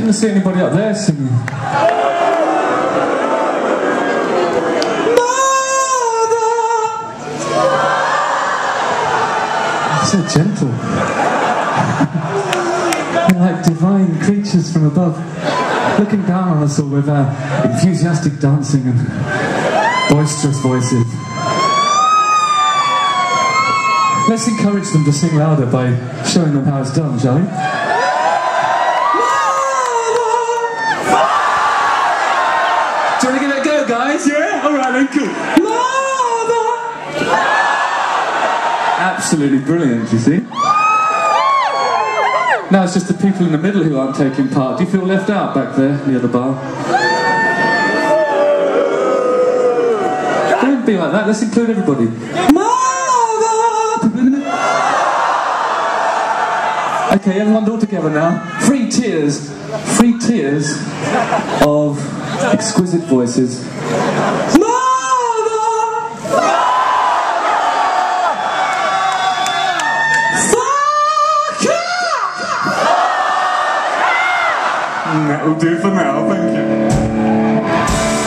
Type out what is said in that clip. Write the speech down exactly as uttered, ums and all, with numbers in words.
Couldn't see anybody up there singing. So gentle. They're like divine creatures from above, looking down on us all with our enthusiastic dancing and boisterous voices. Let's encourage them to sing louder by showing them how it's done, shall we? Do you want to give it a go, guys? Yeah? Alright then, cool. Absolutely brilliant, you see? Now it's just the people in the middle who aren't taking part. Do you feel left out back there near the bar? Don't be like that, let's include everybody. Okay, everyone's all together now. Three tiers, three tiers of exquisite voices. That will do for now, thank you.